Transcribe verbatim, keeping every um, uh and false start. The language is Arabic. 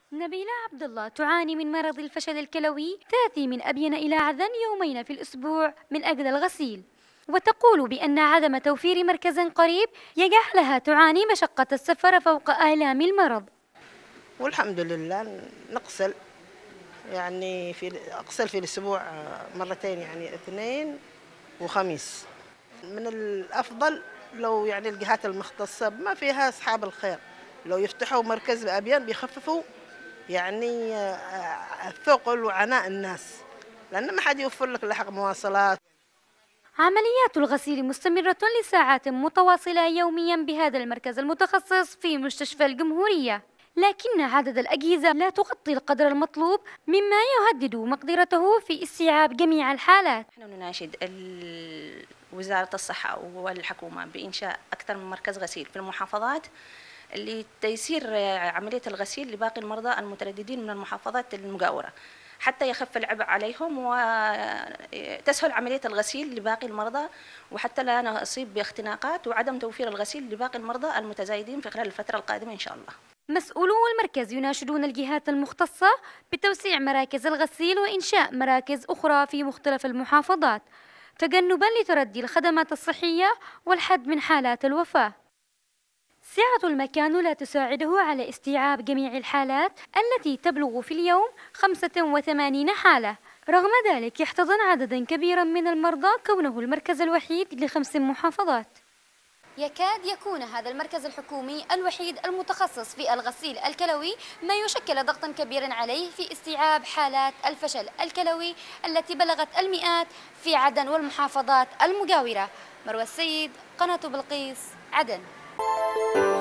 نبيلة عبد الله تعاني من مرض الفشل الكلوي، تأتي من أبين إلى عدن يومين في الأسبوع من أجل الغسيل، وتقول بأن عدم توفير مركز قريب يجعلها تعاني مشقة السفر فوق آلام المرض. والحمد لله نغسل، يعني في أغسل في الأسبوع مرتين، يعني اثنين وخميس. من الأفضل لو يعني الجهات المختصة ما فيها أصحاب الخير لو يفتحوا مركز بأبيان بيخففوا يعني الثقل وعناء الناس، لأن ما حد يوفر لك لحق مواصلات. عمليات الغسيل مستمرة لساعات متواصلة يوميا بهذا المركز المتخصص في مستشفى الجمهورية، لكن عدد الأجهزة لا تغطي القدر المطلوب مما يهدد مقدرته في استيعاب جميع الحالات. نحن نناشد وزارة الصحة والحكومة بإنشاء أكثر من مركز غسيل في المحافظات لتيسير عملية الغسيل لباقي المرضى المترددين من المحافظات المجاورة، حتى يخف العبء عليهم وتسهل عملية الغسيل لباقي المرضى، وحتى لا نصيب باختناقات وعدم توفير الغسيل لباقي المرضى المتزايدين في خلال الفترة القادمة إن شاء الله. مسؤولو المركز يناشدون الجهات المختصة بتوسيع مراكز الغسيل وإنشاء مراكز أخرى في مختلف المحافظات، تجنبا لتردي الخدمات الصحية والحد من حالات الوفاة. سعة المكان لا تساعده على استيعاب جميع الحالات التي تبلغ في اليوم خمسة وثمانين حالة، رغم ذلك يحتضن عددا كبيرا من المرضى كونه المركز الوحيد لخمس محافظات. يكاد يكون هذا المركز الحكومي الوحيد المتخصص في الغسيل الكلوي، ما يشكل ضغطا كبيرا عليه في استيعاب حالات الفشل الكلوي التي بلغت المئات في عدن والمحافظات المجاورة. مروى السيد، قناة بلقيس، عدن.